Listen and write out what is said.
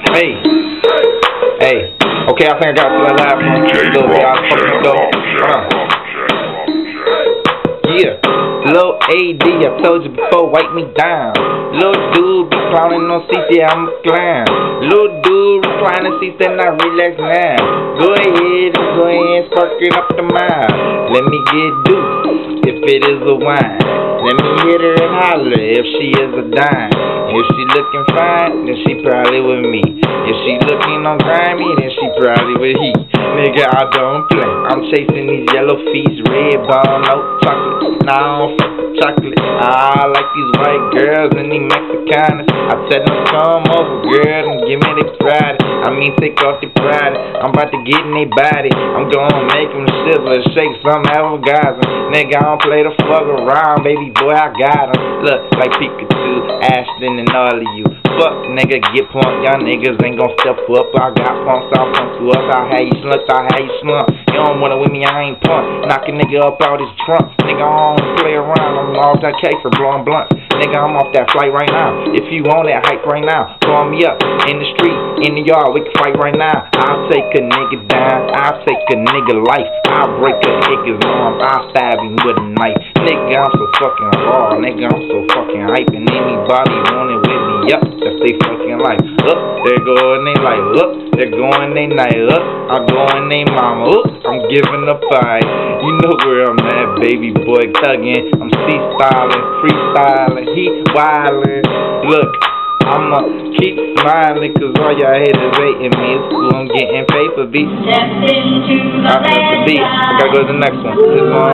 Hey, hey. Okay, I think I got to that last one. Little y'all fucking go. Yeah. Lil AD, I told you before, wipe me down. Lil dude be clowning on seats, yeah, I'm a clown. Lil dude reclining seats, then I relax now. Go ahead and spark it up the mile. Let me get duped if it is a wine. Let me hit her and holler if she is a dime. If she looking fine, then she probably with me. If she looking on grimy, then she probably with he. Nigga, I don't play. I'm chasing these yellow feet, red bone, no chocolate. Nah, I don't fuck with chocolate. I like these white girls and these Mexicanas. I tell them come over, girl, and give me the pride. I mean, take off the pride. I'm about to get in their body. I'm gonna make them shiver, shake some avogadro. Nigga, I don't play the fuck around, baby boy, I got him. Look, like Pikachu, Ashton, and all of you. Fuck, nigga, get punked. Y'all niggas ain't gon' step up. I got punked, I'll punk you up. I'll have you slumped, I'll have you slumped. You don't wanna with me, I ain't punk. Knock a nigga up out his trunk. Nigga, I don't play around. I'm off that cake for blowing blunts. Nigga, I'm off that flight right now. If you want that hype right now, call me up in the street, in the yard, we can fight right now. I'll take a nigga down, I'll take a nigga life. I'll break a nigga's arm, I'll stab him with a knife. Nigga, I'm so fucking raw, nigga, I'm so fucking hype. And anybody want it with me, yup, that's they fucking life. Up, they're going they life, up, they're going they night, up, I'm going they mama, up, I'm giving a fight. You know where I'm at, baby boy, tugging. I'm C-styling, freestyling, heat wildin'. Look, I'ma keep smiling, cause all y'all haters hating me. It's cool, I'm getting paid for beats. I gotta go to the next one.